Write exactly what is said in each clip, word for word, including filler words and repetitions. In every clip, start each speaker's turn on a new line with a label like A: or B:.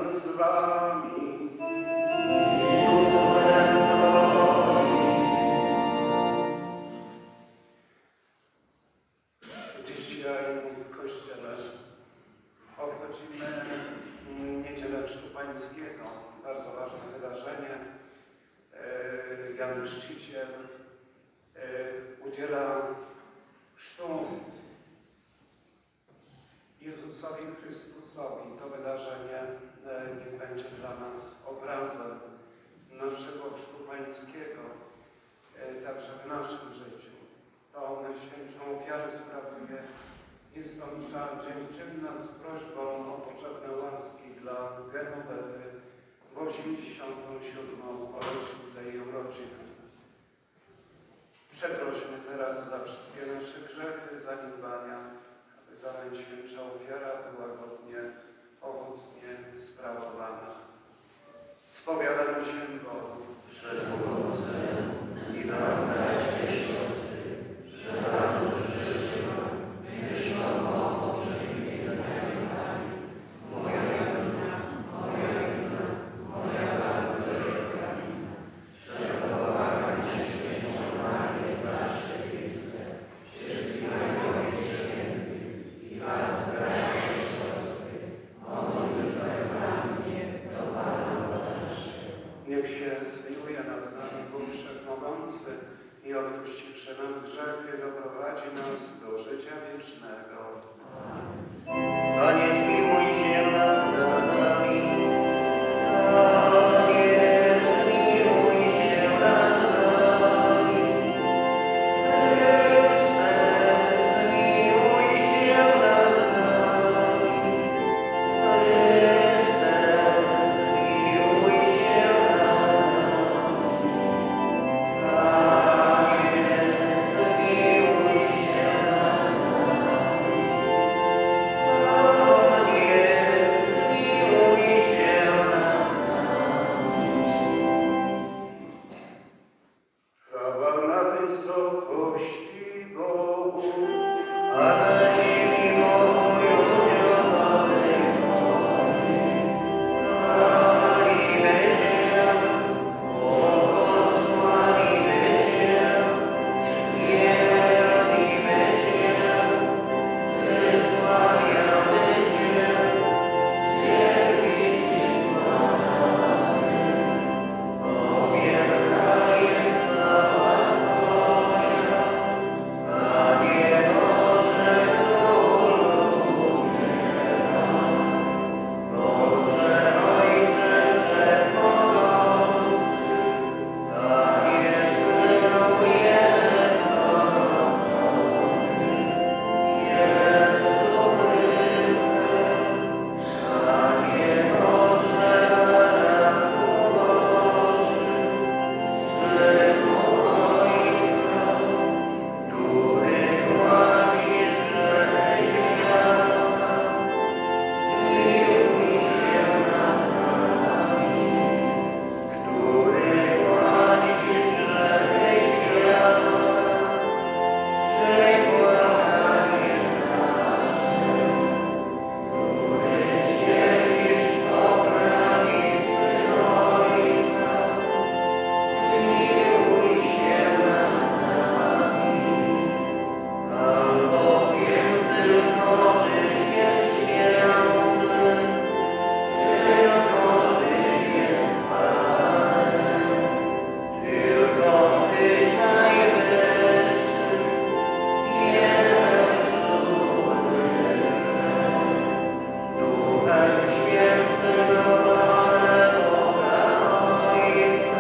A: Pan z wami. Dzisiaj w Kościele obchodzimy Niedzielę Chrztu Pańskiego. Bardzo ważne wydarzenie. Jan Chrzciciel udziela chrztu Jezusowi Chrystusowi. To wydarzenie niech będzie dla nas obrazem naszego chrztu pańskiego, także w naszym życiu. To Najświętszą ofiarę sprawuje. Jest to msza dziękczynna z prośbą o potrzebne łaski dla Genowewy w osiemdziesiątą siódmą rocznicę jej urodzin. Przeprośmy teraz za wszystkie nasze grzechy, zaniedbania, aby ta Najświętsza ofiara była godnie, owocnie sprawowana. Spowiadam się Bogu, że pomocę i wam, bracia i siostry, że bardzo grzeszyłam, myślą, mową, przeciwnie zaniedbaniu. Moja wina, moja wina, moja bardzo wielka wina, że pobłagam się świętą Marię zawsze Chryste, wszystkiego świętych i was, bracia i siostry, modlitwę za mnie do Pana Bożego. Niech się zmiluje nad nami Bóg Wszechmogący i odpuściwszy nam grzechy, doprowadzi nas do życia wiecznego.
B: Panie, zmiłuj się nad nami. Panie, zmiłuj się nad nami. Chryste, zmiłuj się nad nami. Chryste, zmiłuj się nad nami. Panie, zmiłuj się nad nami.
A: Chwała na wysokości Bogu,
B: A na ziemi pokoju działamy woli. Chwalimy Cię, błogosławimy Cię, wielbimy Cię, wysławiamy Cię, dzięki Ci składamy. O wielka jest sława Twoja, Panie Boże, Królu nieba. Boże Ojcze Wszechmogący, Panie Synu jednorodzony, Jezu Chryste, Panie Boże, Baranku Boży, Synu Ojca, który gładzisz grzechy świata, zmiłuj się nad nami. Który gładzisz grzechy świata, przebłaganie nasze. Który siedzisz po prawicy Ojca, zmiłuj się nad nami. Albowiem tylko Tyś jest święty, tylko Tyś jest Panem, tylko Tyś najwyższy, Jezu Chryste. Z Duchem Świętym chwałę Boga Ojca.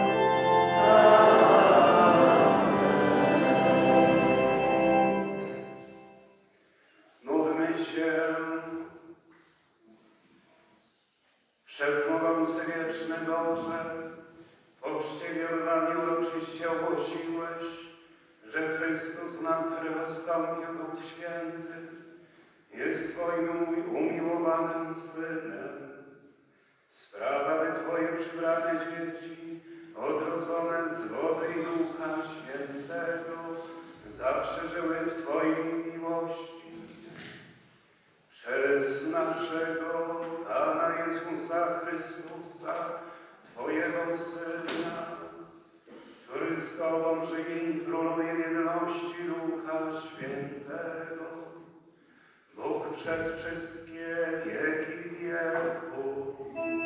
A: módlmy się. Wszechmogący wieczny Boże, po chrzcie wielwami uroczyście ogłosiłeś, że Chrystus, na który wystąpił Duch Święty, jest Twoim umiłowanym Synem. Sprawa, by Twoje przybrane dzieci, odrodzone z wody i Ducha Świętego, zawsze żyły w Twojej miłości. Przez naszego Pana Jezusa Chrystusa, Twojego Syna, który z Tobą żyje i króluje w jedności Ducha Świętego, Bóg przez wszystkie wieki wieków.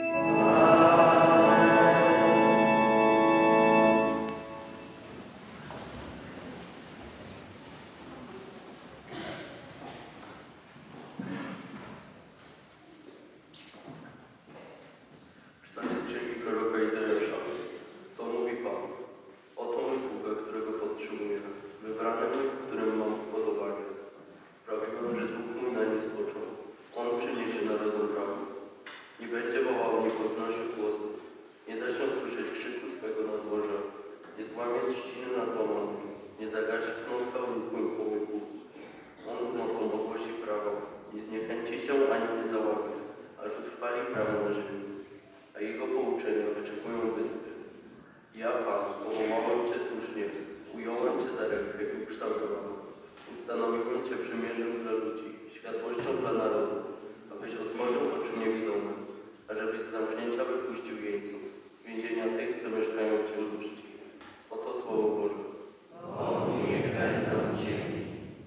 C: Czytanie z księgi proroka Izajasza. To mówi Pan. Oto mój sługa, którego podtrzymuję, wybrany mój, którym mam upodobanie. Sprawiłem, że duch mój na nie spoczął. On przyniesie narodom prawo. Nie będzie wołał, nie podnosił głosu. Nie da się słyszeć krzyku swego nadworza. Nie złamie trzciny nad łomami. Nie zagasi knątka umysłu. On z mocą ogłosi prawo. Nie zniechęci się ani nie załamie, aż utrwali prawo na ziemi. A jego pouczenia wyczekują wyspy. Ja, Pan, powołałem Cię słusznie, ująłem Cię za rękę i ukształtowałem. Ustanowiłem Cię przymierzem dla ludzi, światłością dla narodu, abyś otworzył oczy niewidomym, ażebyś z zamknięcia wypuścił jeńców, z więzienia tych, co mieszkają w ciemności. Oto Słowo Boże.
B: O, niech będą dzięki.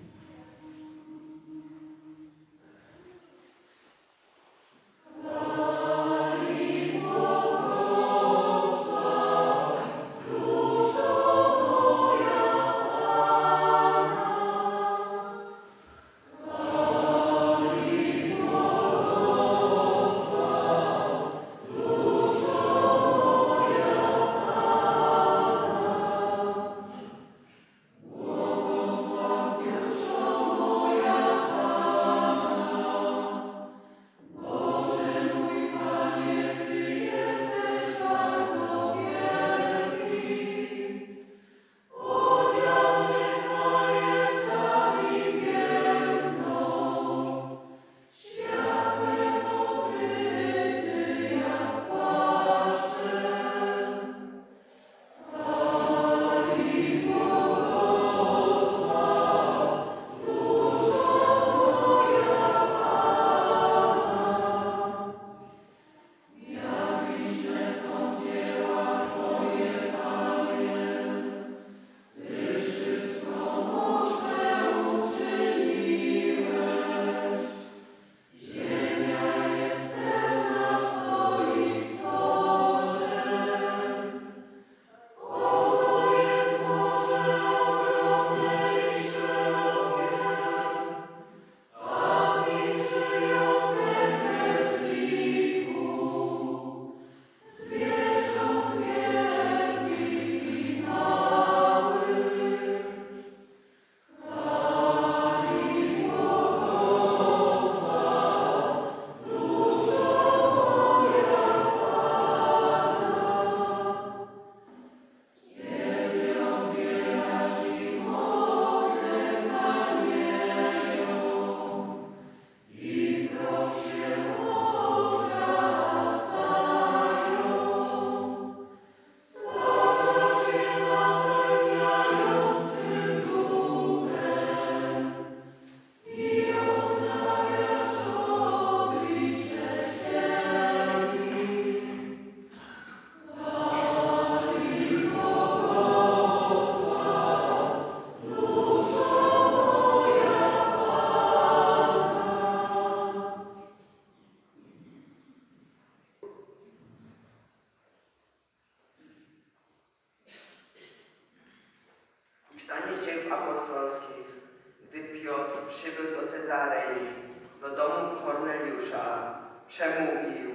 D: Czytanie dzieł apostolskich. Gdy Piotr przybył do Cezarei, do domu Korneliusza, przemówił: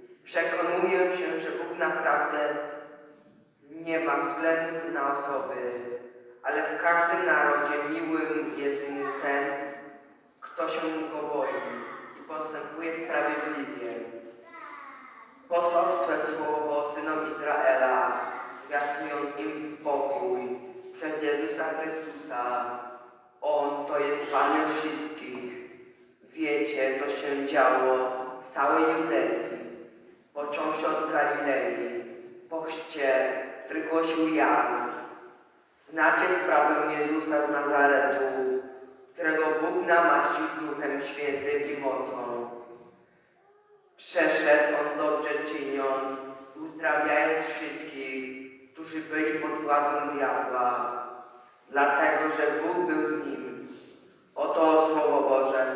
D: przekonuję się, że Bóg naprawdę nie ma względu na osoby, ale w każdym narodzie miłym jest mu ten, kto się go boi i postępuje sprawiedliwie. Posłał swe słowo synom Izraela, zwiastując im pokój przez Jezusa Chrystusa. On to jest Panem wszystkich. Wiecie, co się działo w całej Judei, począwszy od Galilei, po chrzcie, który głosił Jan. Znacie sprawę Jezusa z Nazaretu, którego Bóg namaścił Duchem Świętym i mocą. Przeszedł on dobrze czyniąc, uzdrawiając wszystkich, którzy byli pod władzą diabła, dlatego że Bóg był z nim. Oto Słowo Boże.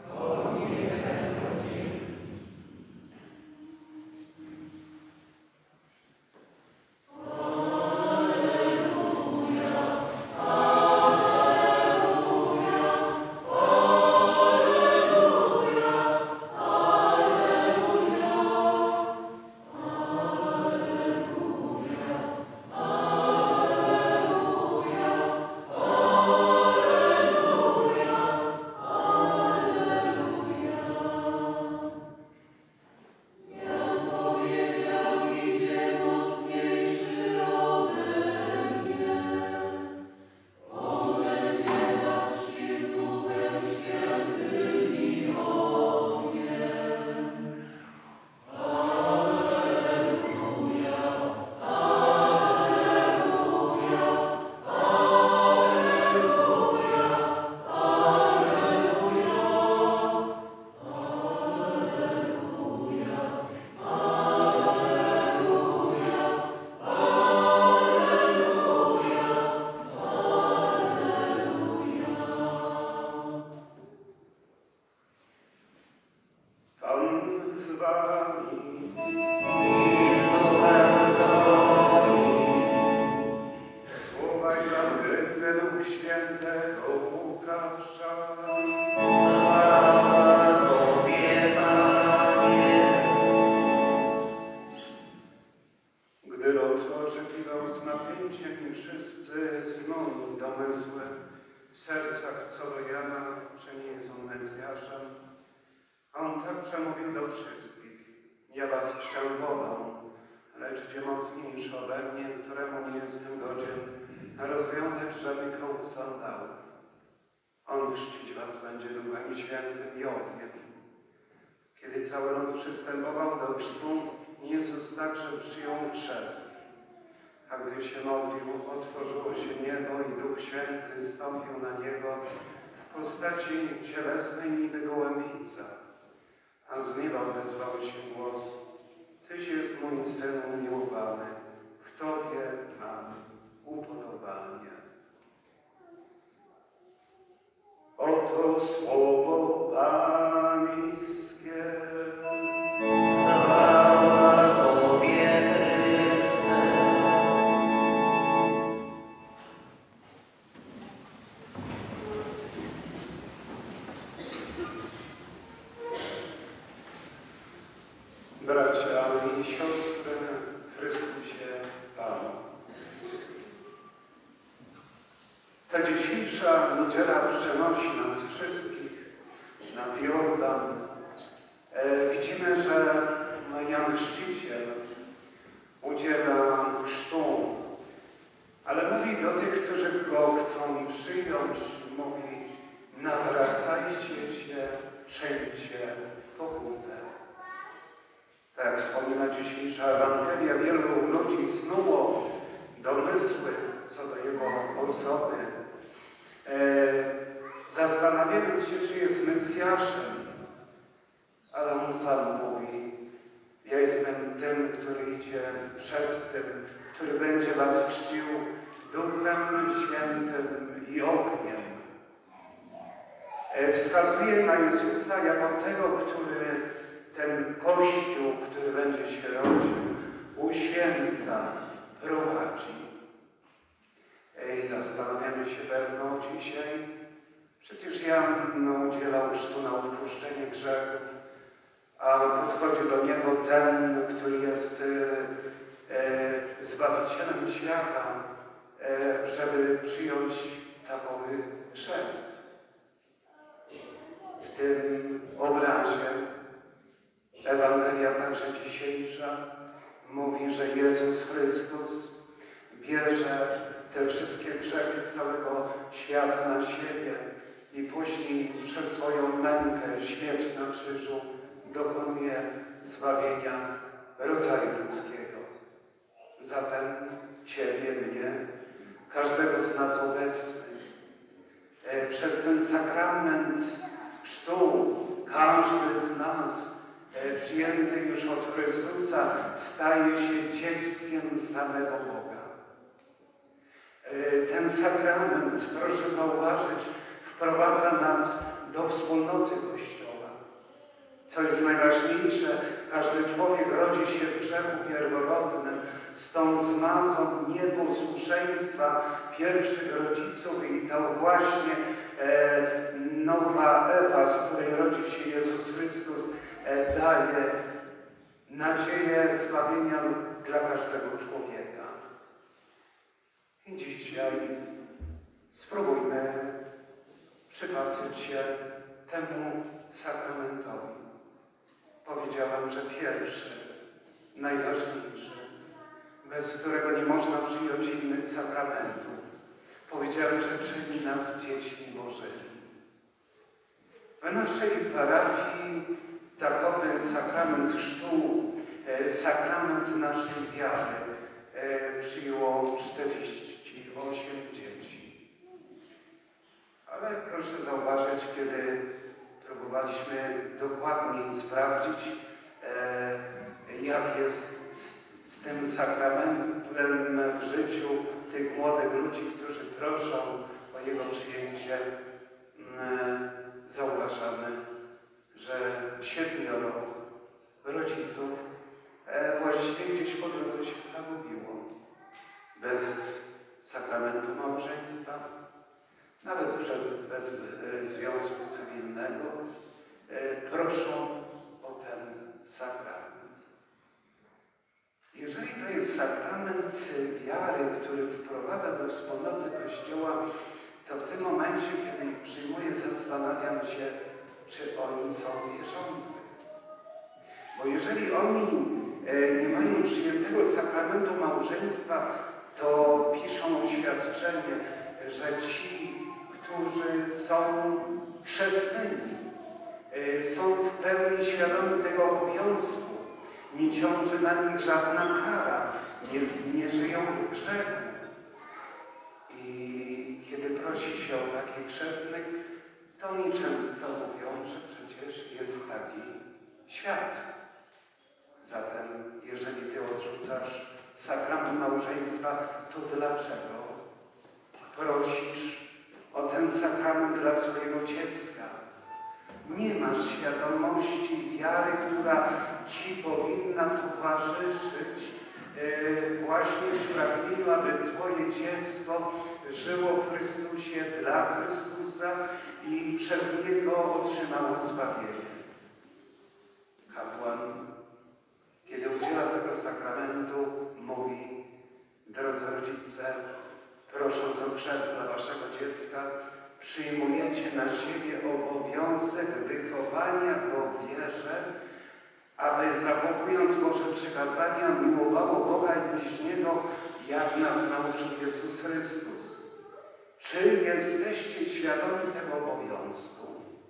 A: On chrzcić was będzie Duchem Świętym i ogniem. Kiedy cały lud przystępował do chrztu, Jezus także przyjął chrzest. A gdy się modlił, otworzyło się niebo i Duch Święty stąpił na niego w postaci cielesnej niby gołębica. A z nieba odezwał się głos: Tyś jest mój Syn umiłowany, w Tobie mam upodobanie. Oto słowo Pańskie.
B: Chwała Tobie, Chryste.
A: Bracia i siostry w Chrystusie Panu. Ta dzisiejsza niedziela przenosi nas wszystkich nad Jordan. E, widzimy, że Jan Chrzciciel udziela chrztu, ale mówi do tych, którzy go chcą przyjąć, mówi: nawracajcie się, czyńcie pokutę. Tak jak wspomina dzisiejsza Ewangelia, wielu ludzi snuło domysły co do jego osoby, e, zastanawiając się, czy jest Mesjaszem, ale on sam mówi: ja jestem tym, który idzie przed tym, który będzie was chrzcił Duchem Świętym i ogniem. E, wskazuje na Jezusa jako tego, który ten Kościół, który będzie się rodził, uświęca, prowadzi. I zastanawiamy się pewno dzisiaj, przecież Jan no, udzielał chrztu na odpuszczenie grzechów, a podchodzi do niego ten, który jest e, e, Zbawicielem świata, e, żeby przyjąć takowy chrzest. W tym obrazie Ewangelia także dzisiejsza mówi, że Jezus Chrystus bierze te wszystkie grzechy całego świata na siebie i później przez swoją mękę, śmierć na krzyżu dokonuje zbawienia rodzaju ludzkiego. Zatem Ciebie, mnie, każdego z nas obecnych, przez ten sakrament chrztu każdy z nas e, przyjęty już od Chrystusa, staje się dzieckiem samego Boga. E, ten sakrament, proszę zauważyć, wprowadza nas do wspólnoty Kościoła. Co jest najważniejsze, każdy człowiek rodzi się w grzechu pierworodnym, z tą zmazą nieposłuszeństwa pierwszych rodziców i to właśnie e, nowa Ewa, z której rodzi się Jezus Chrystus, e, daje nadzieję zbawienia dla każdego człowieka. I dzisiaj spróbujmy przypatrzyć się temu sakramentowi. Powiedziałam, że pierwszy, najważniejszy, bez którego nie można przyjąć innych sakramentów. Powiedziałem, że czyni nas dziećmi Bożymi. W naszej parafii takowy sakrament chrztu, sakrament naszej wiary przyjęło czterdzieści osiem dzieci. Ale proszę zauważyć, kiedy próbowaliśmy dokładniej sprawdzić, jak jest z tym sakramentem w życiu tych młodych ludzi, którzy proszą o jego przyjęcie, zauważamy, że siedmioro rodziców właściwie gdzieś po drodze się zagubiło. Bez sakramentu małżeństwa, nawet bez związku cywilnego, proszą o ten sakrament. Jeżeli to jest sakrament wiary, który wprowadza do wspólnoty Kościoła, to w tym momencie, kiedy ich przyjmuję, zastanawiam się, czy oni są wierzący. Bo jeżeli oni nie mają przyjętego sakramentu małżeństwa, to piszą oświadczenie, że ci, którzy są chrzestnymi, są w pełni świadomi tego obowiązku. Nie ciąży na nich żadna kara, nie, nie żyją w grzechu. I kiedy prosi się o takich chrzestnych, to oni często mówią, że przecież jest taki świat. Zatem, jeżeli ty odrzucasz sakrament małżeństwa, to dlaczego prosisz o ten sakrament dla swojego dziecka? Nie masz świadomości wiary, która ci powinna towarzyszyć yy, właśnie w pragnieniu, aby twoje dziecko żyło w Chrystusie, dla Chrystusa i przez Niego otrzymało zbawienie. Kapłan, kiedy udziela tego sakramentu, mówi: drodzy rodzice, prosząc o chrzest dla waszego dziecka, przyjmujecie na siebie obowiązek wychowania go w wierze, aby zachowując Boże przykazania, miłowało Boga i bliźniego, jak nas nauczył Jezus Chrystus. Czy jesteście świadomi tego obowiązku?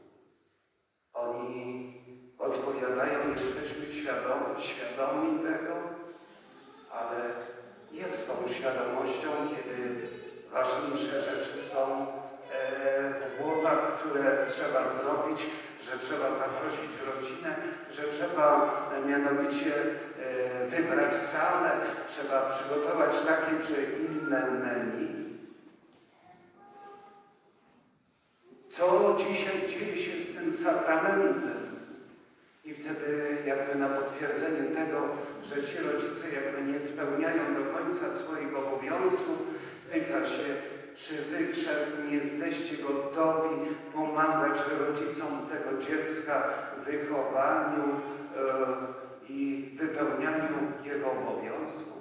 A: Oni odpowiadają: jesteśmy świadomi, świadomi tego, ale jak z tą świadomością, kiedy ważniejsze rzeczy są w głowach, które trzeba zrobić, że trzeba zaprosić rodzinę, że trzeba mianowicie wybrać salę, trzeba przygotować takie czy inne menu. Co dzisiaj dzieje się z tym sakramentem? I wtedy jakby na potwierdzenie tego, że ci rodzice jakby nie spełniają do końca swoich obowiązków, pyta się: czy wy chrzestni jesteście gotowi pomagać rodzicom tego dziecka w wychowaniu e, i wypełnianiu jego obowiązków?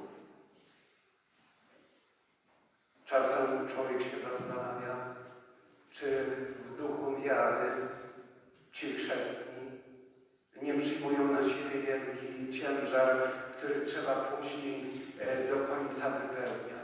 A: Czasem człowiek się zastanawia, czy w duchu wiary ci chrzestni nie przyjmują na siebie wielki ciężar, który trzeba później e, do końca wypełniać.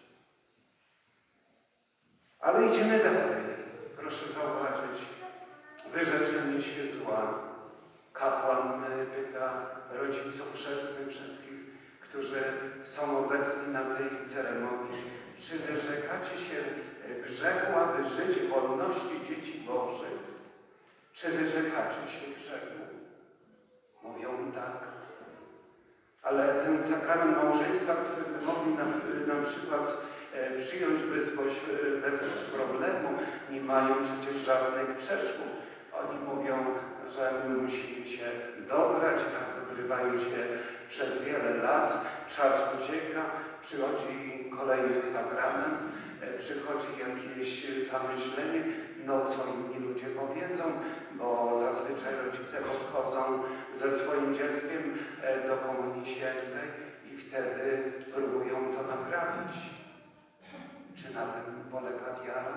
A: Ale idziemy dalej. Proszę zauważyć, wyrzeczenie się zła. Kapłan pyta rodziców chrzestnych, wszystkich, którzy są obecni na tej ceremonii: czy wyrzekacie się grzechu, aby żyć w wolności dzieci Bożych? Czy wyrzekacie się grzechu? Mówią tak. Ale ten sakrament małżeństwa, który by mogli na, na przykład e, przyjąć bez, bez problemu, nie mają przecież żadnych przeszkód. Oni mówią, że my musimy się dobrać, tak dogrywają się przez wiele lat, czas ucieka, przychodzi kolejny sakrament, e, przychodzi jakieś zamyślenie, no co inni ludzie powiedzą, bo zazwyczaj rodzice odchodzą ze swoim dzieckiem e, do Komunii Świętej i wtedy próbują to naprawić. Czy na tym polega wiara?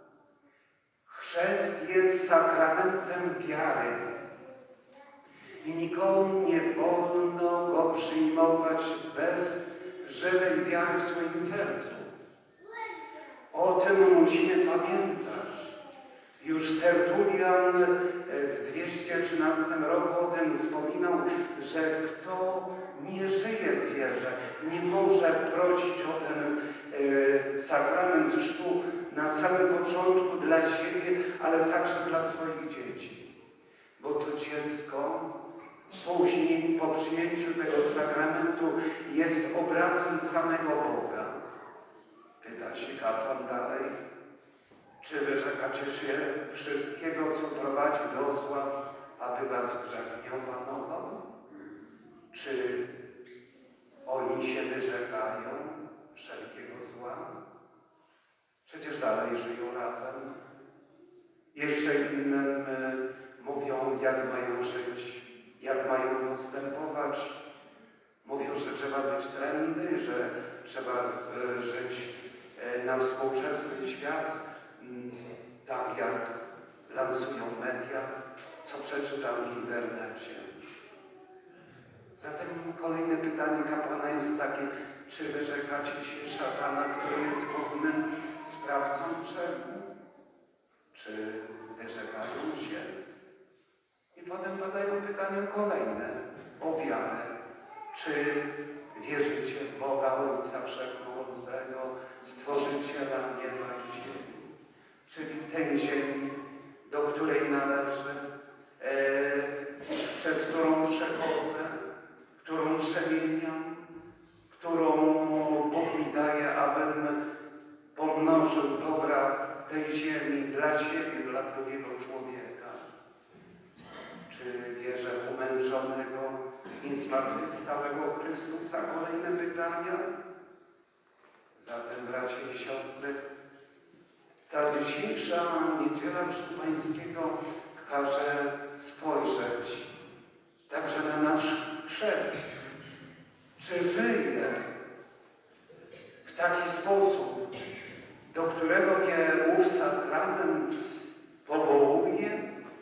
A: Chrzest jest sakramentem wiary i nikomu nie wolno go przyjmować bez żywej wiary w swoim sercu. O tym musimy pamiętać. Już Tertulian w dwieście trzynastym roku o tym wspominał, że kto nie żyje w wierze, nie może prosić o ten e, sakrament chrztu na samym początku dla siebie, ale także dla swoich dzieci. Bo to dziecko później po przyjęciu tego sakramentu jest obrazem samego Boga. Pyta się kapłan dalej, czy wyrzekacie się wszystkiego, co prowadzi do zła, aby was grzech nie opanował? Czy oni się wyrzekają wszelkiego zła? Przecież dalej żyją razem. Jeszcze innym mówią, jak mają żyć, jak mają postępować. Mówią, że trzeba być trendy, że trzeba żyć na współczesny świat, tak jak lansują media, co przeczytam w internecie. Zatem kolejne pytanie kapłana jest takie, czy wyrzekacie się szatana, który jest głównym sprawcą grzechu? Czy wyrzekają się? I potem padają pytania kolejne o wiarę. Czy wierzycie w Boga Ojca Wszechmogącego, Stworzyciela nieba i ziemi? Czyli tej ziemi, do której należy, e, przez którą przechodzę, którą przemieniam, którą Bóg mi daje, abym pomnożył dobra tej ziemi dla siebie, dla drugiego człowieka. Czy wierzę w umęczonego i zmartwychwstałego Chrystusa? Kolejne pytania. Zatem, bracia i siostry, ta dzisiejsza niedziela Chrztu Pańskiego każe spojrzeć także na nasz chrzest. Czy żyję w taki sposób, do którego mnie ów sakrament powołuje?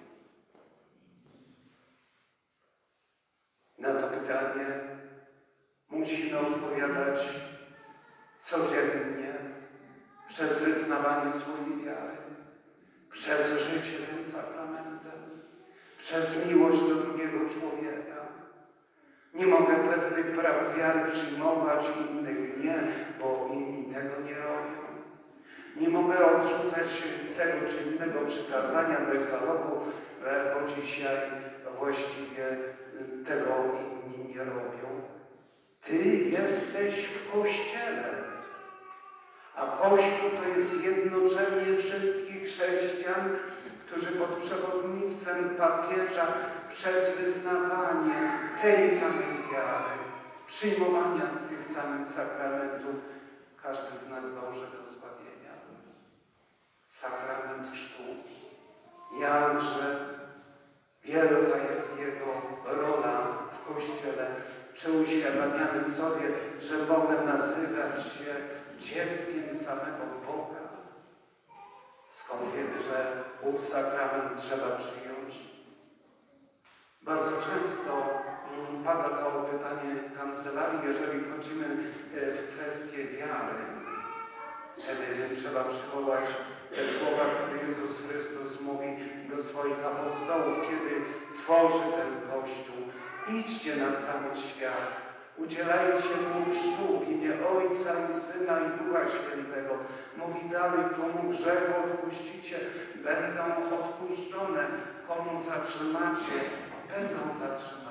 A: Na to pytanie musimy odpowiadać codziennie przez wyznawanie swojej wiary, przez życie tym sakramentem, przez miłość do drugiego człowieka. Nie mogę pewnych prawd wiary przyjmować, innych nie, bo inni tego nie robią. Nie mogę odrzucać tego czy innego przykazania dekalogu, bo dzisiaj właściwie tego inni nie robią. Ty jesteś w Kościele, a Kościół to jest zjednoczenie wszystkich chrześcijan, którzy pod przewodnictwem papieża przez wyznawanie tej samej wiary, przyjmowania tych samych sakramentów, każdy z nas dąży do zbawienia. Sakrament chrztu, jakże wielka jest jego rola w Kościele. Czy uświadamiamy sobie, że mogę nazywać się dzieckiem samego Boga? Skąd wiemy, że ów sakrament trzeba przyjąć? Bardzo często pada to pytanie w kancelarii, jeżeli wchodzimy w kwestię wiary. Wtedy trzeba przywołać te słowa, które Jezus Chrystus mówi do swoich apostołów, kiedy tworzy ten Kościół. Idźcie na cały świat, udzielajcie mu chrztu w imię Ojca i Syna i Ducha Świętego. Mówi dalej, komu grzech odpuścicie, będą odpuszczone, komu zatrzymacie, będą zatrzymane.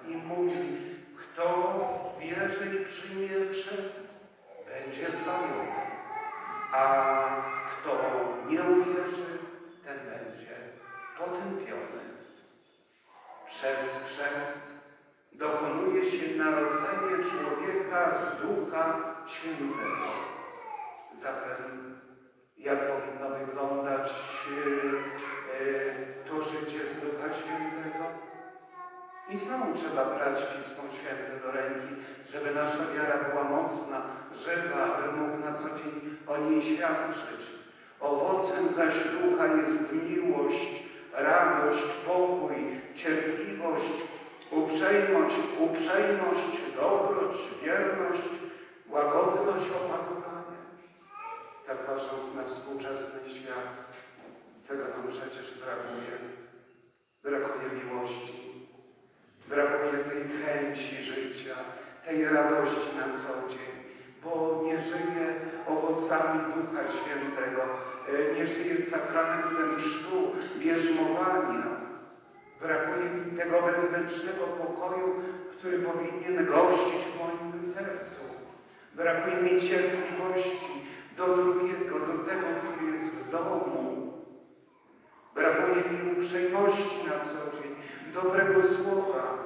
A: i mówi: kto wierzy i przyjmie chrzest, będzie zbawiony, a kto nie uwierzy, ten będzie potępiony. Przez chrzest dokonuje się narodzenie człowieka z Ducha Świętego. Zatem jak powinno wyglądać e, e, to życie z Ducha Świętego? I znowu trzeba brać Pismo Święte do ręki, żeby nasza wiara była mocna, żywa, aby mógł na co dzień o niej świadczyć. Owocem zaś Ducha jest miłość, radość, pokój, cierpliwość, uprzejmość, uprzejmość, dobroć, wierność, łagodność, opanowanie. Tak patrząc na współczesny świat, tego nam przecież brakuje. Brakuje miłości, brakuje tej chęci życia, tej radości na co dzień, bo nie żyje owocami Ducha Świętego, nie żyje sakramentem chrztu, bierzmowania. Brakuje mi tego wewnętrznego pokoju, który powinien gościć w moim sercu. Brakuje mi cierpliwości do drugiego, do tego, który jest w domu. Brakuje mi uprzejmości na co dzień, dobrego słowa.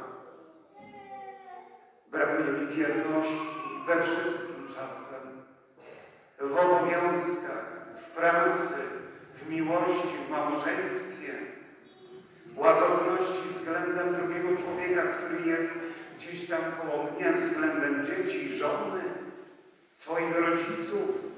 A: Brakuje mi wierności we wszystkim czasem. W obowiązkach, w pracy, w miłości, w małżeństwie. Łagodności względem drugiego człowieka, który jest gdzieś tam koło mnie, względem dzieci, żony, swoich rodziców.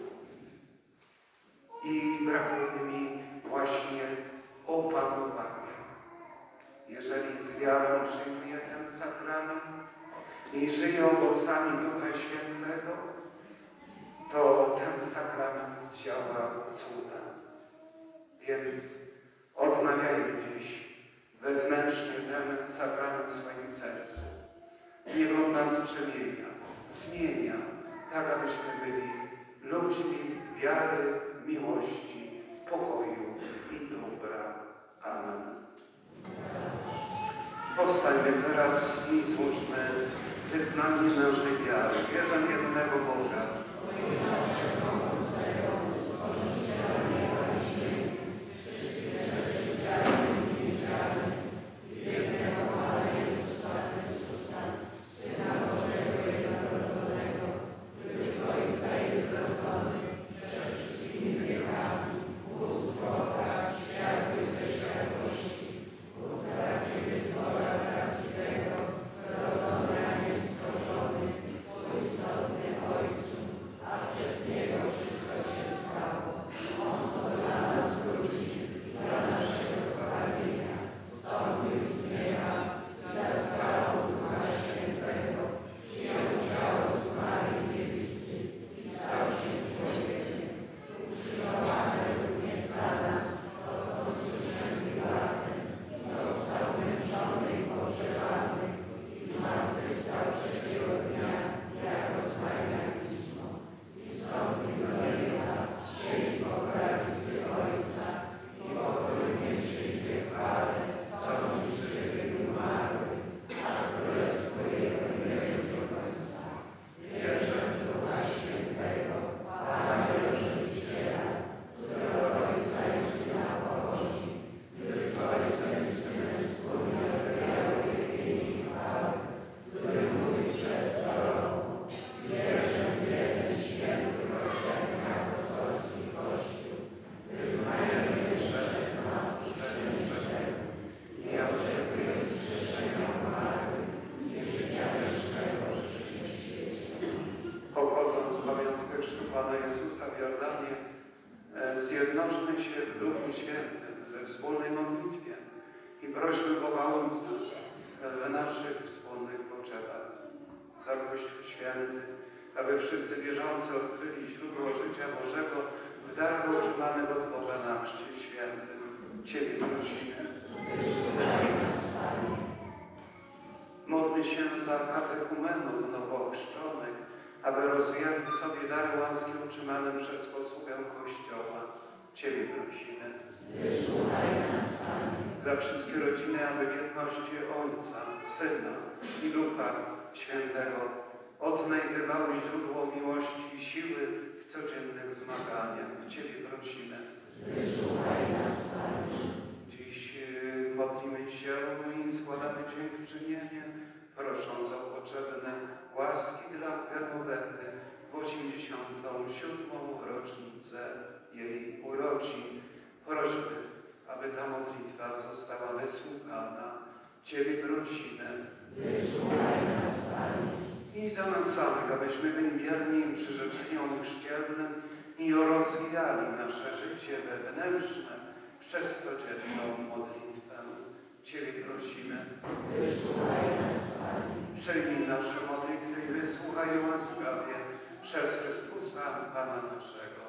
A: I brakuje mi właśnie opanowania. Jeżeli z wiarą przyjmuję ten sakrament i żyję owocami Ducha Świętego, to ten sakrament działa cuda. Więc odnawiajmy dziś wewnętrzny ten sakrament w swoim sercu. Niech on nas przemienia, zmienia, tak abyśmy byli ludźmi wiary, miłości, pokoju i dobra. Amen. Powstańmy teraz i złóżmy wyznanie naszej wiary. Wierzę w jednego Boga. Pana Jezusa w Jordanie, zjednoczmy się w Duchu Świętym, we wspólnej modlitwie i prośmy Boga Ojca w naszych wspólnych potrzebach. Za Kościół Święty, aby wszyscy wierzący odkryli źródło życia Bożego w darze otrzymanym od Boga na Chrzcie Świętym. Ciebie prosimy. Módlmy się za katechumenów nowochrzczonych, aby rozwijali w sobie dar łaski otrzymany przez posługę Kościoła. Ciebie prosimy. Za wszystkie rodziny, aby w jedności Ojca, Syna i Ducha Świętego odnajdywały źródło miłości i siły w codziennych zmaganiach. Ciebie prosimy. Dziś y, modlimy się i składamy dziękczynienie, prosząc o potrzebne łaski dla Gerobety w osiemdziesiątą siódmą rocznicę jej urodzin. Prośmy, aby ta modlitwa została wysłuchana. Ciebie prosimy. I za nas samych, abyśmy byli wierni przyrzeczeniom chrzcielnym i rozwijali nasze życie wewnętrzne przez codzienną modlitwę. Ciebie prosimy. Przyjmij nasze modlitwy i wysłuchaj łaskawie przez Chrystusa, Pana naszego.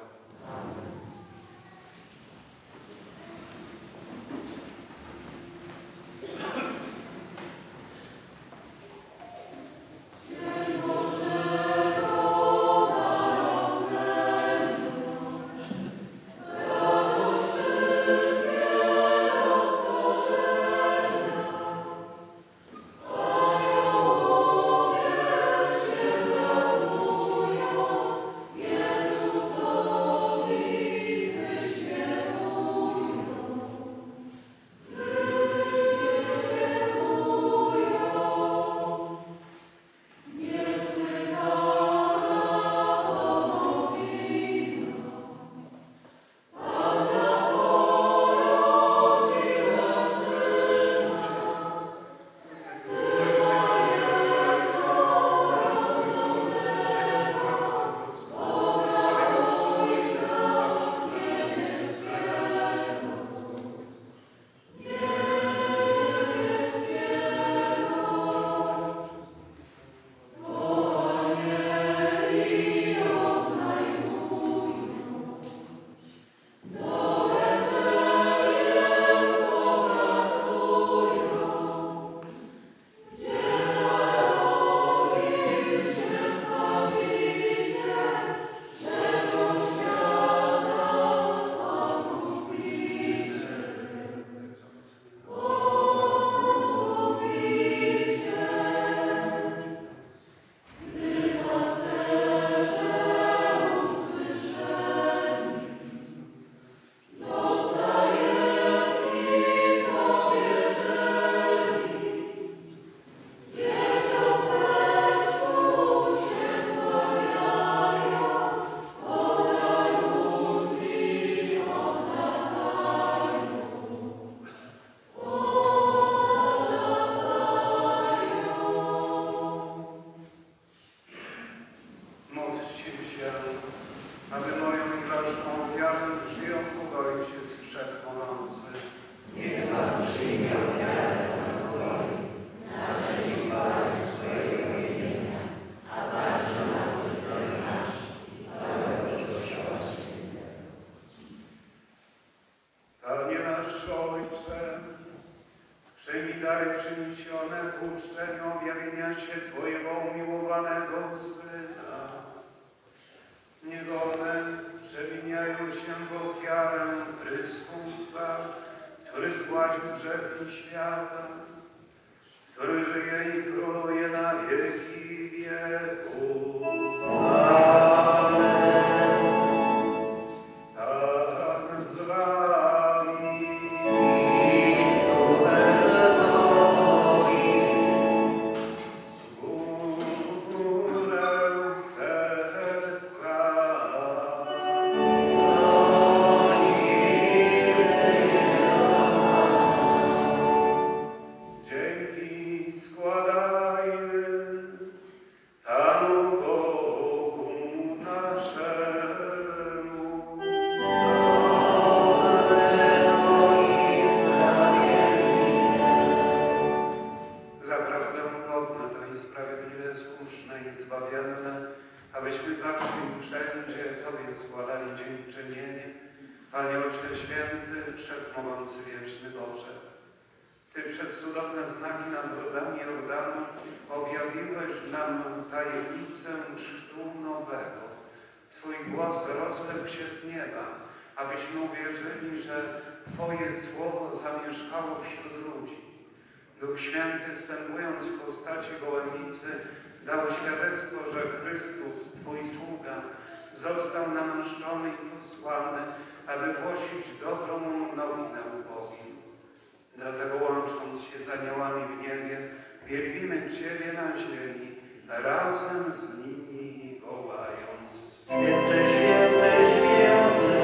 A: abyśmy uwierzyli, że Twoje słowo zamieszkało wśród ludzi. Duch Święty, wstępując w postaci gołębicy, dał świadectwo, że Chrystus, Twój sługa, został namaszczony i posłany, aby głosić dobrą nowinę ubogim. Dlatego łącząc się z aniołami w niebie, wielbimy Ciebie na ziemi, razem z nimi wołając:
B: Święty, święty, święty,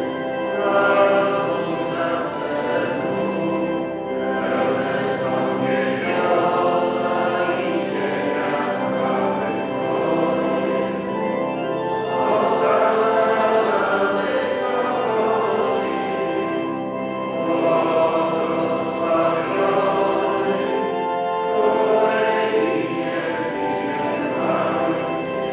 B: Pan zastępów, pełne są niebiosa i ziemia chwały Twojej. Hosana na wysokości, błogosławiony, który idzie w imię Pańskie.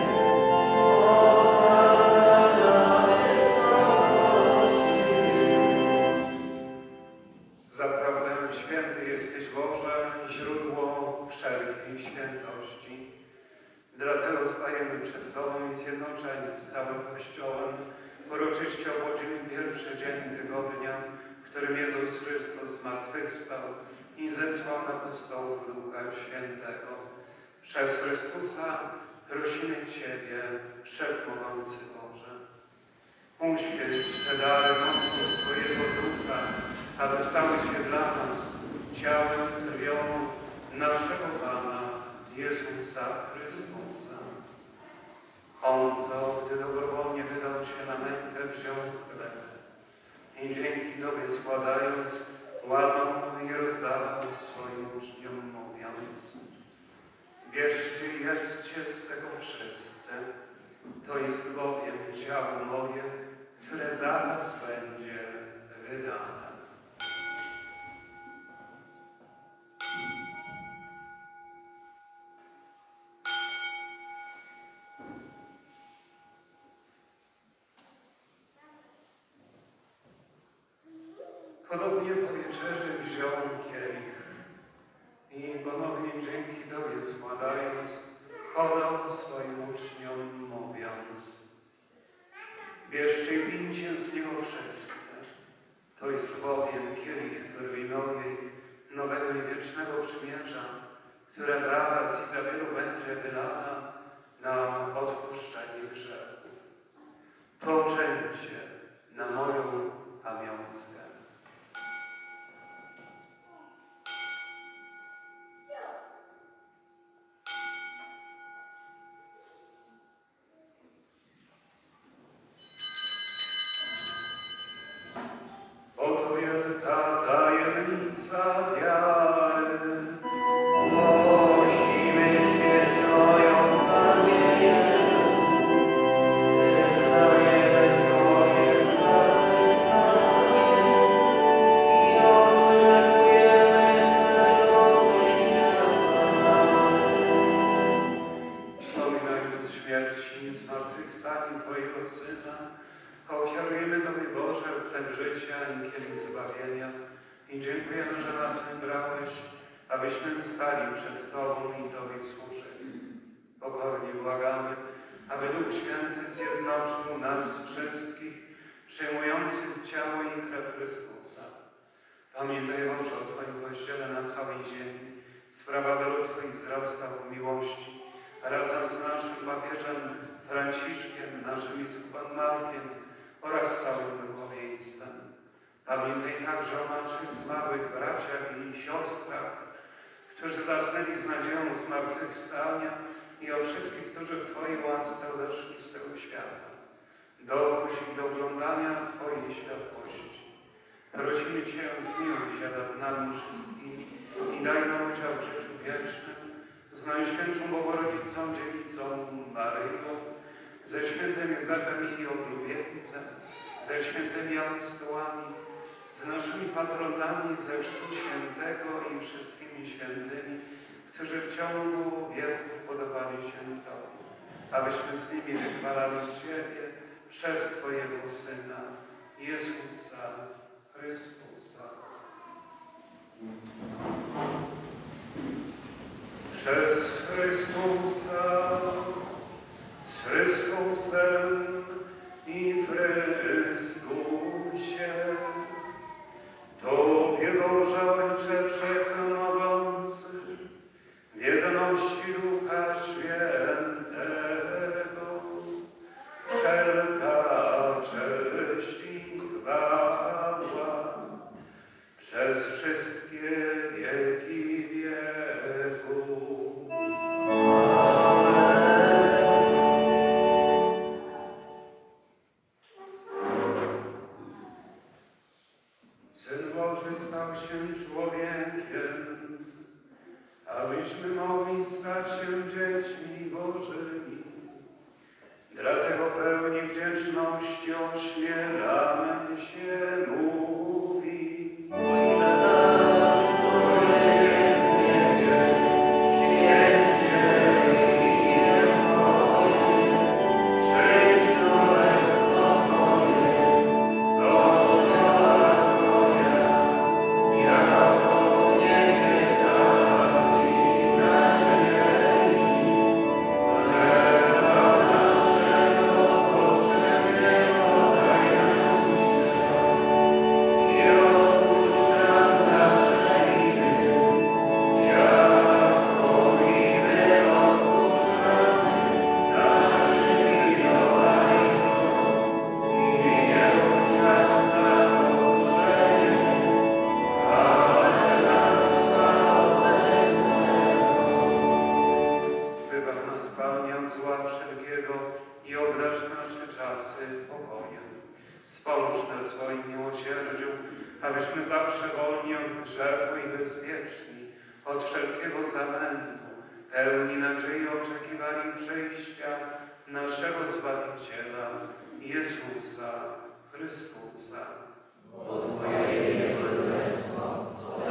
A: Zaprawdę święty jesteś, Boże, źródło wszelkiej świętości. Dlatego stajemy przed Tobą i zjednoczeni z całym Kościołem uroczyście obchodzimy pierwszy dzień tygodnia, w którym Jezus Chrystus zmartwychwstał i zesłał na apostołów Ducha Świętego. Przez Chrystusa prosimy Ciebie, Wszechmogący Boże. Uświęć te dary mocą Twojego Ducha, aby stały się dla nas ciałem, krwią naszego Pana Jezusa Chrystusa. On to, gdy dobrowolnie wydał się na mękę, wziął chleb i dzięki Tobie składając, łamał i rozdawał swoim uczniom, mówiąc: bierzcie i jedzcie z tego wszyscy, to jest bowiem ciało moje, które za was będzie wydane. Podobnie po wieczerzy wziął kielich i ponownie dzięki Tobie składając, podał swoim uczniom, mówiąc: bierzcie i pijcie z niego wszyscy, to jest bowiem kielich krwi mojej, nowego i wiecznego przymierza, która za was i za wielu będzie wylana na odpuszczenie grzechów. To czyńcie na moją pamiątkę. Oto wielka tajemnica wiary.
B: Głosimy śmierć Twoją, Panie Jezu, wyznajemy Twoje zmartwychwstanie i oczekujemy Twego przyjścia.
A: Wspominając śmierci i zmartwychwstanie Twojego Syna, ofiarujemy Tobie, Boże, chleb życia i kielich zbawienia i dziękujemy, że nas wybrałeś, abyśmy stali przed Tobą i Tobie służyli. Pokornie błagamy, aby Duch Święty zjednoczył nas wszystkich, przyjmujących ciało i krew Chrystusa. Pamiętaj, Boże, o Twoim Kościele na całej ziemi. Sprawa wielu Twoich wzrasta w miłości. Razem z naszym papieżem Franciszkiem, naszym biskupem Markiem oraz całym duchowieństwem. Pamiętaj także o naszych zmarłych braciach i siostrach, którzy zasnęli z nadzieją zmartwychwstania i o wszystkich, którzy w Twojej łasce odeszli z tego świata. Dopuść ich do oglądania Twojej światłości. Prosimy Cię, zmiłuj się nad nami wszystkimi i daj nam udział w życiu wiecznym z Najświętszą Bogorodzicą Dziewicą Maryją, ze świętym Józefem i Oblubieńcem, ze świętymi apostołami, z naszymi patronami ze Chrztu Świętego i wszystkimi świętymi, którzy w ciągu wieków podobali się Tobie, abyśmy z nimi wychwalali Ciebie przez Twojego Syna, Jezusa Chrystusa. Przez Chrystusa, z Chrystusem i w Chrystusie. zła wszelkiego i obdarz nasze czasy pokojem. Spomóż na swoim miłosierdziu, abyśmy zawsze wolni od grzechu i bezpieczni, od wszelkiego zamętu, pełni nadziei oczekiwali przyjścia naszego Zbawiciela, Jezusa Chrystusa.
B: Bo Twoje jest królestwo,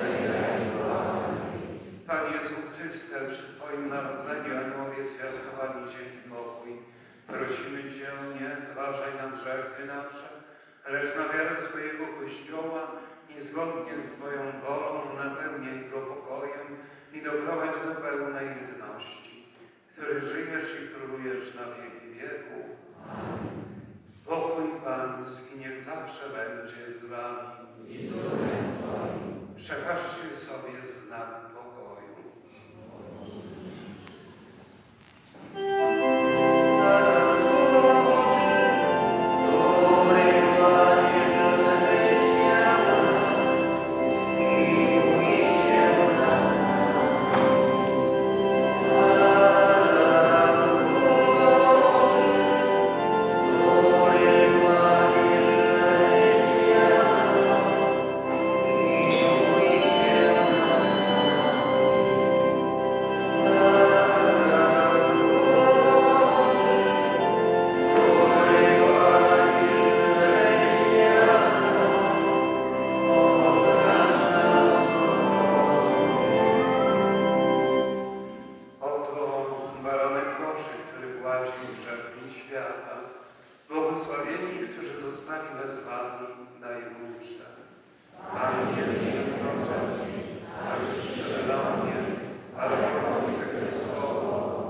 A: Panie Jezu Chryste, przy Twoim narodzeniu aniołowie zwiastowali ziemi pokój. Prosimy Cię, nie zważaj na grzechy nasze, lecz na wiarę swojego Kościoła i zgodnie z Twoją wolą napełniaj go pokojem i doprowadź do pełnej jedności, który żyjesz i królujesz na wieki wieków. Pokój Pański niech zawsze będzie z Wami. Przekażcie sobie znak pokoju. Błogosławieni, którzy zostali wezwani na Jego ucztę. Panie jest zjednoczony, a już przyszedł mnie, ale prosty Jego słowo.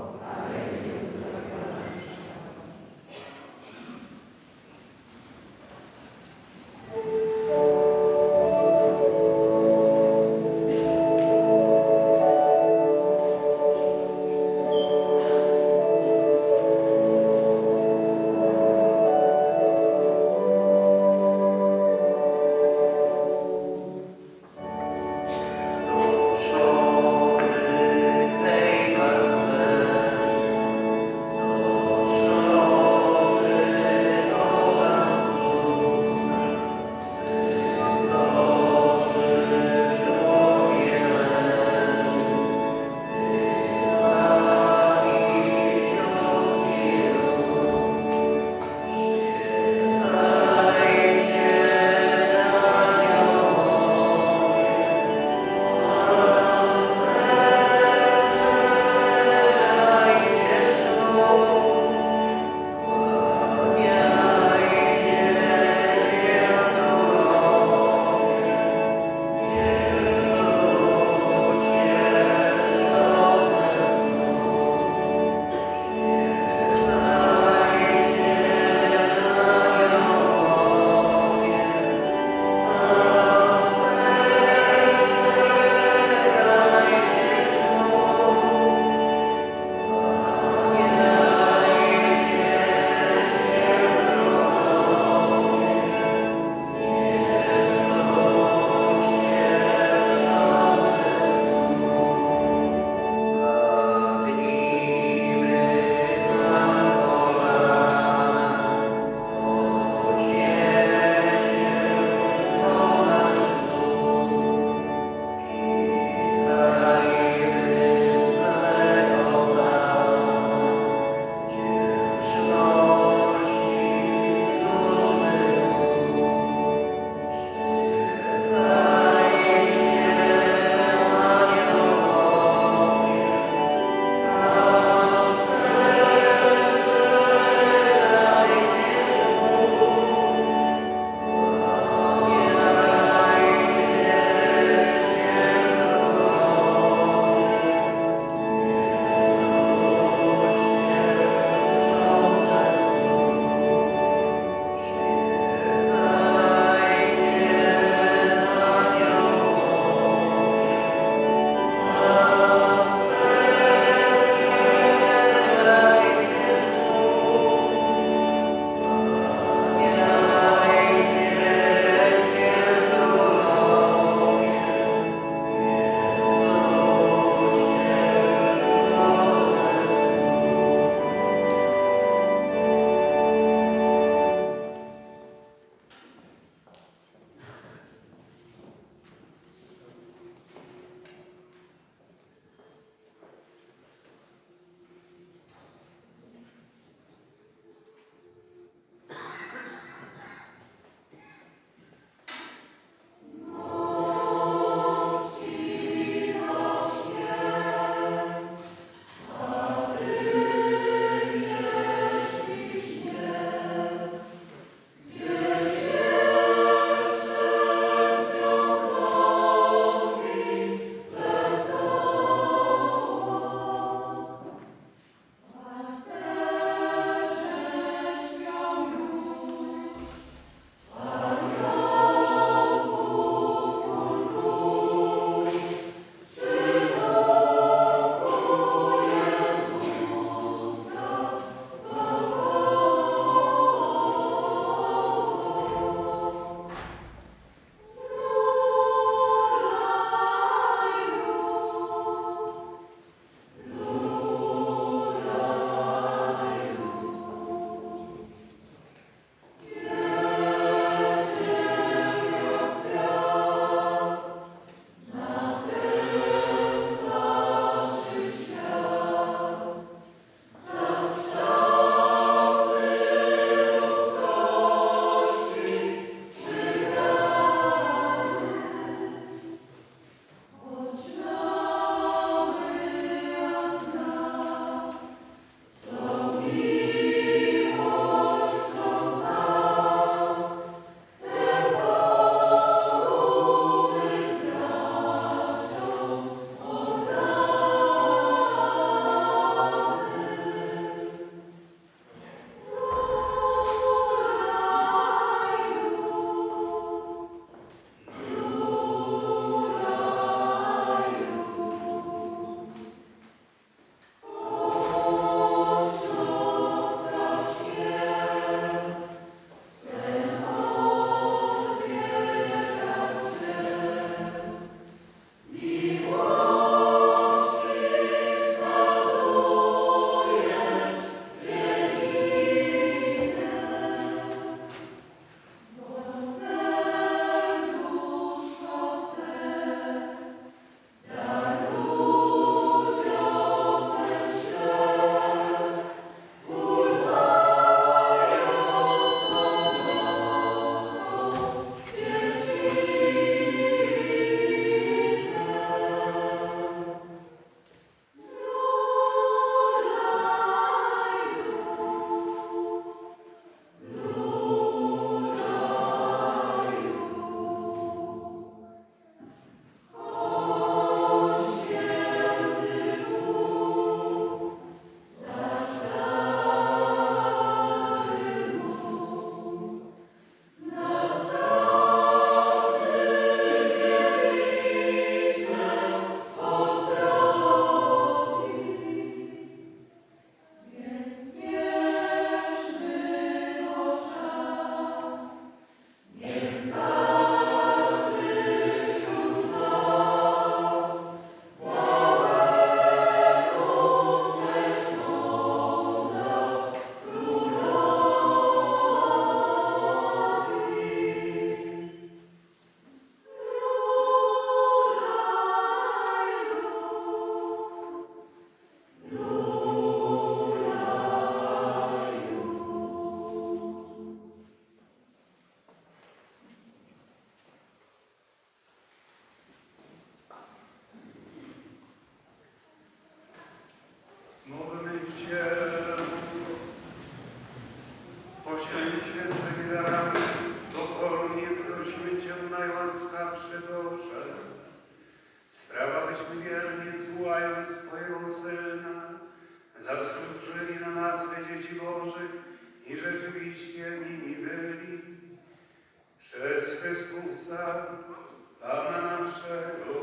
A: dzieci Bożych i rzeczywiście nimi byli. Przez Chrystusa, Pana naszego.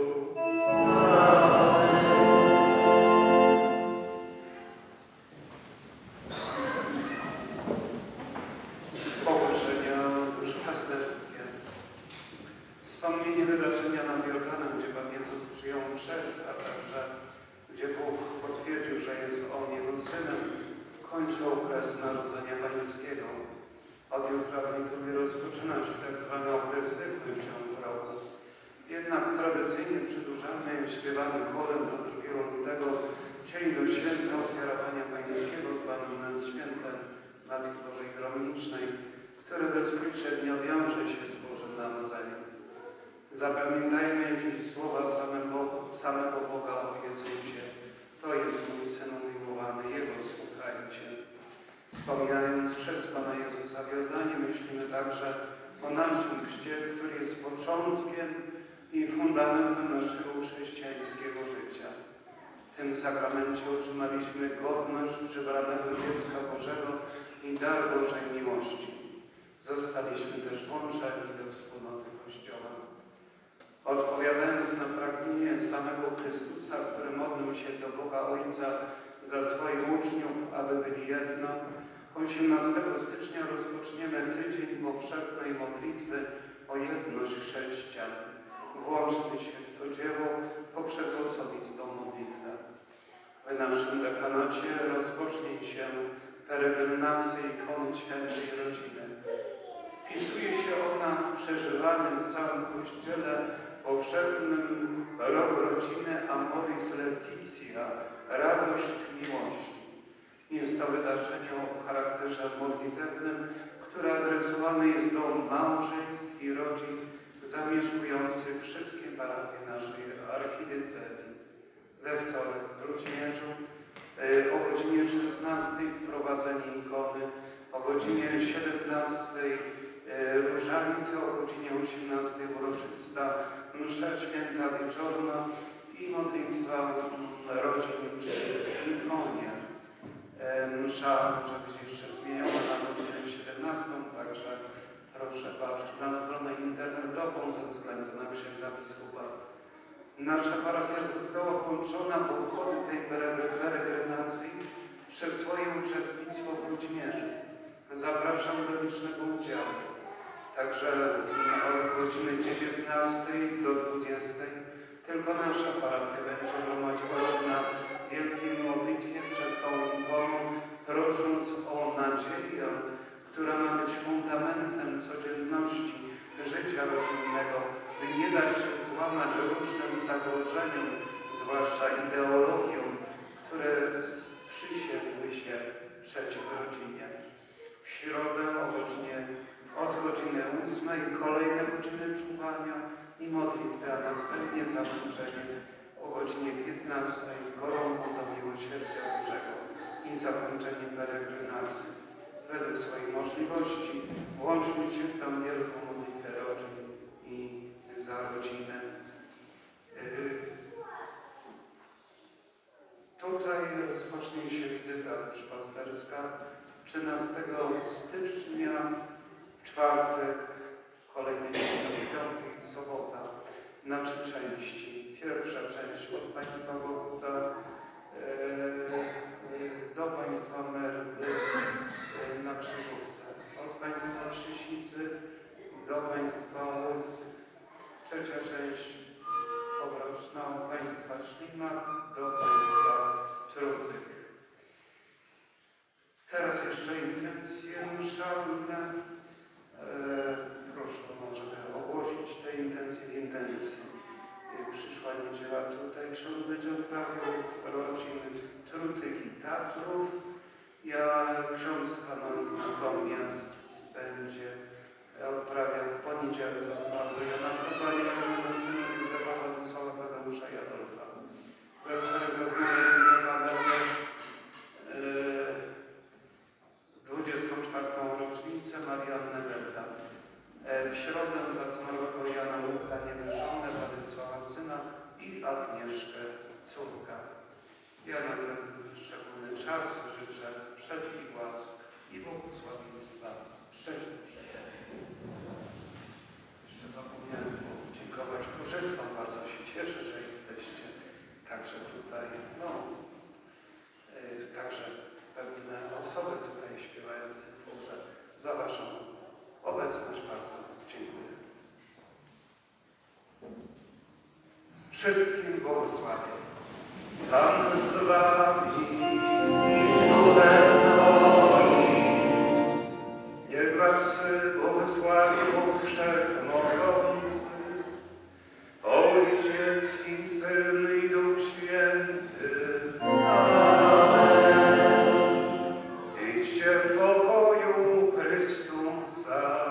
A: Położenia duszpasterskie. Wspomnienie wydarzenia nad Jordanem, gdzie Pan Jezus przyjął chrzest, a także gdzie Bóg potwierdził, że jest On Jego Synem, kończy okres Narodzenia Pańskiego. Od jutra w liturgii rozpoczyna się tak zwany okres zwykły w ciągu roku. Jednak tradycyjnie przedłużamy śpiewany chorem do drugiego lutego dzień do święta ofiarowania Pańskiego zwanym nad świętem Matki Bożej Gromnicznej, które bezpośrednio wiąże się z Bożym Narodzeniem. Zapamiętajmy dziś słowa samego, samego Boga o Jezusie. To jest mój Syn umiłowany, Jego słuchajcie. Wspominając przez Pana Jezusa w Jordanie, myślimy także o naszym chrzcie, który jest początkiem i fundamentem naszego chrześcijańskiego życia. W tym sakramencie otrzymaliśmy godność przybranego dziecka Bożego i dar Bożej miłości. Zostaliśmy też włączeni do wspólnoty Kościoła. Odpowiadając na pragnienie samego Chrystusa, który modlił się do Boga Ojca za swoich uczniów, aby byli jedno, osiemnastego stycznia rozpoczniemy tydzień powszechnej modlitwy o jedność chrześcijan. Włączmy się w to dzieło poprzez osobistą modlitwę. W naszym dekanacie rozpocznie się peregrynację ikony Świętej Rodziny. Wpisuje się ona w przeżywany w całym Kościele powszechnym rok rodziny Amoris Laetitia, radość miłości. Jest to wydarzenie o charakterze modlitewnym, które adresowane jest do małżeństw i rodzin zamieszkujących wszystkie parafie naszej archidiecezji. We wtorek w Rudzimierzu o godzinie szesnastej wprowadzenie ikony, o godzinie siedemnastej różanica, o godzinie osiemnastej uroczysta msza święta wieczorna i modlitwa rodzin przy ikonie. Msza może być jeszcze zmieniona na godzinę siedemnastą, także proszę patrzeć na stronę internetową ze względu na księdza biskupa. Nasza parafia została włączona w obchody tej peregrinacji przez swoje uczestnictwo w Rudzimierzu. Zapraszam do licznego udziału. Także od godziny dziewiętnastej do dwudziestej tylko nasza parafia będzie gromadziła się na wielkiej modlitwie przed tą ikoną, prosząc o nadzieję, która ma być fundamentem codzienności życia rodzinnego, by nie dać się złamać różnym zagrożeniom, zwłaszcza ideologiom, które sprzysięgły się przeciw rodzinie. W środę o godzinie, od godziny ósmej kolejne godziny czuwania i modlitwy, a następnie zakończenie o godzinie piętnastej gorąco do miłosierdzia Bożego i zakończenie peregrinacji. Według swojej możliwości włączmy się w tę wielką modlitwę rodzin i za rodzinę. Tutaj rozpocznie się wizyta duszpasterska trzynastego stycznia, czwartek, kolejny dzień, piątek i sobota, na trzy części. Pierwsza część od Państwa Boguta do Państwa Merdy na Krzyżówce, od Państwa Krzysicy do Państwa Łysy. Trzecia część obroczna od Państwa Ślimak do Państwa Trudnych. Teraz jeszcze intencje mszalne. E, proszę może ogłosić te intencje w intencji. Przyszła niedziela tutaj, ksiądz będzie odprawiał rodziny Trutych i Tatrów. Ja, ksiądz kanon natomiast będzie odprawiał w poniedziałek za zmarłego Jana Kopania, żonę syna Józefa Władysława Tadeusza i Adolfa. We wtorek za zmarłego Józefa będę dwudziestą czwartą rocznicę Marianny Welda. W środę za zmarłego Jana Luka Niewyżone, Władysława syna i Agnieszkę córka. Ja na ten szczególny czas życzę przed i łaski wszystkim błogosławię. Pan z wami. Niech was błogosławi Bóg Wszechmogący, Ojciec i Syn i Duch Święty. Amen. Idźcie w pokoju Chrystusa.